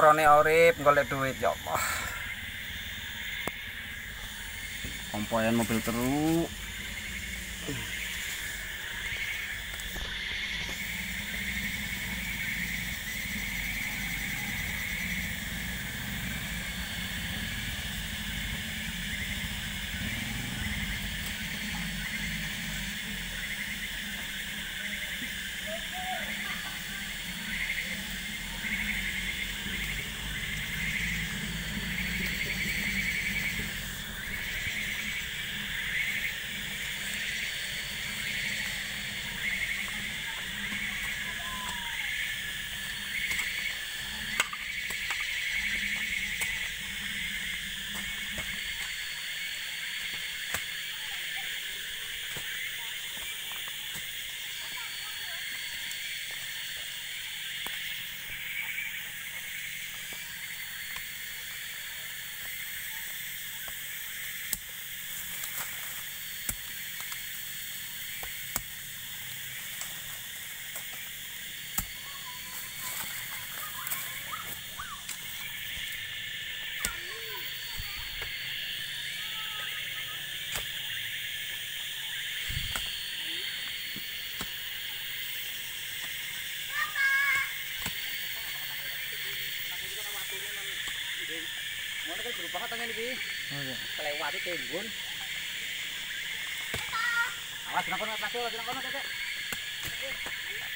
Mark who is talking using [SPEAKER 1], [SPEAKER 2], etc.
[SPEAKER 1] krone urip golek duit ya Allah.
[SPEAKER 2] Kompoyan mobil terus.
[SPEAKER 1] Ngono kan berubah katanya niki. Oh iya. Kelewati tembun. Awas nang kono, Mas. Nang kono, Dek.